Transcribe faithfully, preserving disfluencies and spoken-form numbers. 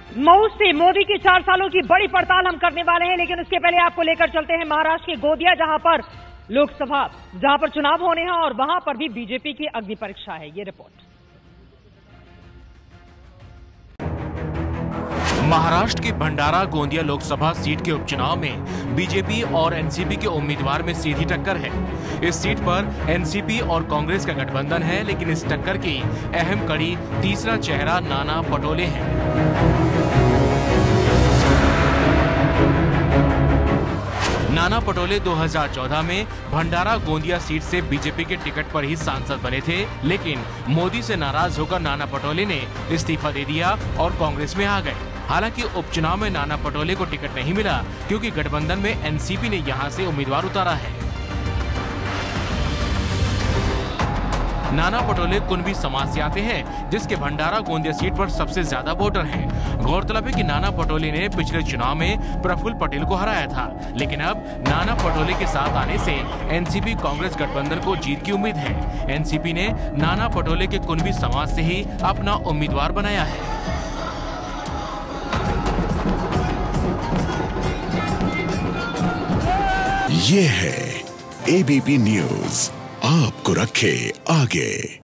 मऊ से मोदी की चार सालों की बड़ी पड़ताल हम करने वाले हैं, लेकिन उसके पहले आपको लेकर चलते हैं महाराष्ट्र के गोंदिया, जहां पर लोकसभा जहां पर चुनाव होने हैं और वहां पर भी बीजेपी की अग्नि परीक्षा है। ये रिपोर्ट। महाराष्ट्र की भंडारा गोंदिया लोकसभा सीट के उपचुनाव में बीजेपी और एनसीपी के उम्मीदवार में सीधी टक्कर है। इस सीट पर एनसीपी और कांग्रेस का गठबंधन है, लेकिन इस टक्कर की अहम कड़ी तीसरा चेहरा नाना पटोले है। नाना पटोले दो हज़ार चौदह में भंडारा गोंदिया सीट से बीजेपी के टिकट पर ही सांसद बने थे, लेकिन मोदी से नाराज होकर नाना पटोले ने इस्तीफा दे दिया और कांग्रेस में आ गए। हालांकि उपचुनाव में नाना पटोले को टिकट नहीं मिला, क्योंकि गठबंधन में एनसीपी ने यहां से उम्मीदवार उतारा है। नाना पटोले कुणबी समाज से आते हैं, जिसके भंडारा गोंदिया सीट पर सबसे ज्यादा वोटर हैं। गौरतलब है कि नाना पटोले ने पिछले चुनाव में प्रफुल्ल पटेल को हराया था, लेकिन अब नाना पटोले के साथ आने से एनसीपी कांग्रेस गठबंधन को जीत की उम्मीद है। एनसीपी ने नाना पटोले के कुणबी समाज से ही अपना उम्मीदवार बनाया है। ये है एबीपी न्यूज, आपको रखे आगे।